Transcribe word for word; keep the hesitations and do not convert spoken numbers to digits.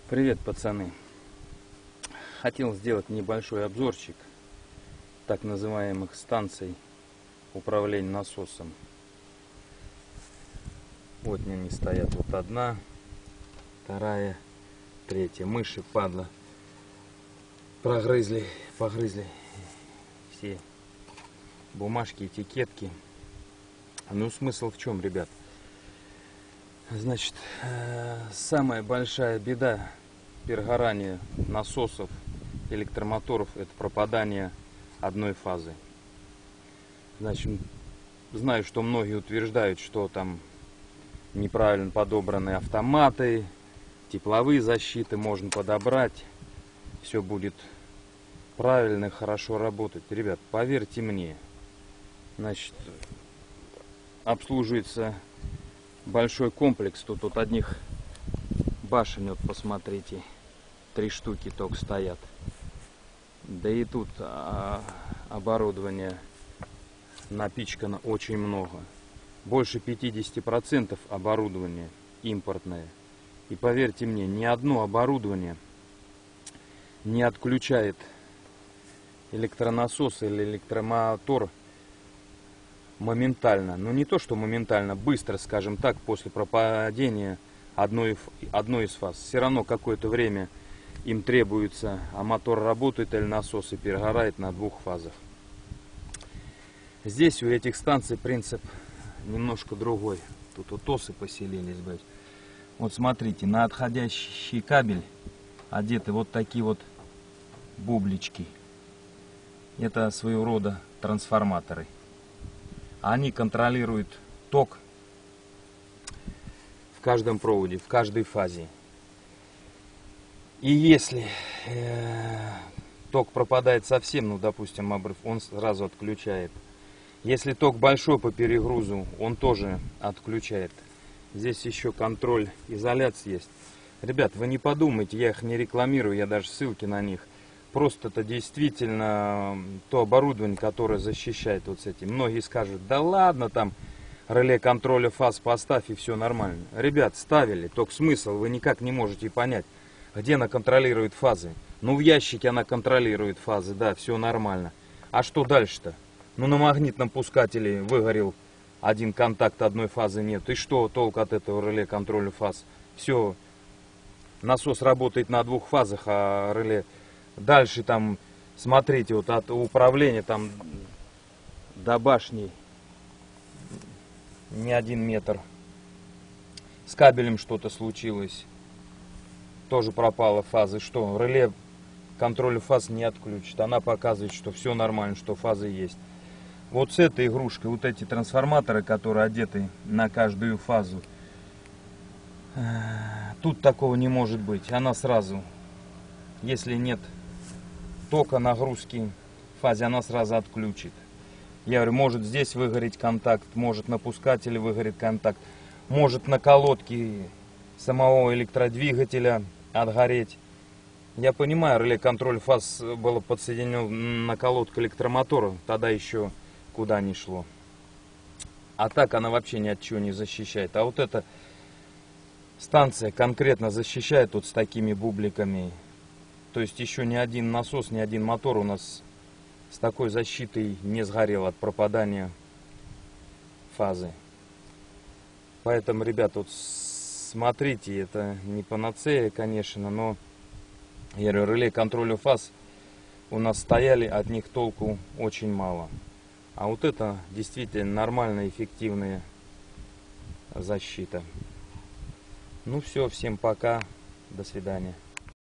Привет, пацаны! Хотел сделать небольшой обзорчик так называемых станций управления насосом. Вот они стоят, вот одна, вторая, третья. Мыши, падла, прогрызли, погрызли все бумажки, этикетки. Ну, смысл в чем, ребят? Значит, самая большая беда перегорания насосов, электромоторов — это пропадание одной фазы. Значит, знаю, что многие утверждают, что там неправильно подобраны автоматы, тепловые защиты можно подобрать, все будет правильно, хорошо работать. Ребят, поверьте мне, значит, обслуживается большой комплекс. Тут вот одних башен, вот посмотрите, три штуки только стоят. Да и тут а, оборудования напичкано очень много. Больше пятидесяти процентов оборудования импортное. И поверьте мне, ни одно оборудование не отключает электронасос или электромотор моментально. Ну, не то что моментально, быстро, скажем так, после пропадения одной, одной из фаз. Все равно какое-то время им требуется, а мотор работает или насос и перегорает на двух фазах. Здесь у этих станций принцип немножко другой. Тут вот осы поселились, блядь. Вот смотрите, на отходящий кабель одеты вот такие вот бублички. Это своего рода трансформаторы. Они контролируют ток в каждом проводе, в каждой фазе. И если э, ток пропадает совсем, ну, допустим, обрыв, он сразу отключает. Если ток большой по перегрузу, он тоже отключает. Здесь еще контроль изоляции есть. Ребят, вы не подумайте, я их не рекламирую, я даже ссылки на них. Просто это действительно то оборудование, которое защищает вот с этим. Многие скажут: да ладно, там реле контроля фаз поставь и все нормально. Ребят, ставили, только смысл вы никак не можете понять, где она контролирует фазы. Ну, в ящике она контролирует фазы, да, все нормально. А что дальше-то? Ну, на магнитном пускателе выгорел один контакт, одной фазы нет. И что толк от этого реле контроля фаз? Все, насос работает на двух фазах, а реле... Дальше там, смотрите, вот от управления там до башни не один метр. С кабелем что-то случилось. Тоже пропала фаза. Что? Реле контроля фаз не отключит. Она показывает, что все нормально, что фазы есть. Вот с этой игрушкой, вот эти трансформаторы, которые одеты на каждую фазу, тут такого не может быть. Она сразу, если нет тока, нагрузки в фазе, она сразу отключит. Я говорю, может здесь выгореть контакт, может на пускателе выгорит контакт, может на колодке самого электродвигателя отгореть. Я понимаю, реле контроль фаз было подсоединено на колодку электромотора, тогда еще куда ни шло. А так она вообще ни от чего не защищает. А вот эта станция конкретно защищает вот с такими бубликами. То есть еще ни один насос, ни один мотор у нас с такой защитой не сгорел от пропадания фазы. Поэтому, ребята, вот смотрите, это не панацея, конечно, но я говорю, реле контроля фаз у нас стояли, от них толку очень мало. А вот это действительно нормальная, эффективная защита. Ну все, всем пока, до свидания.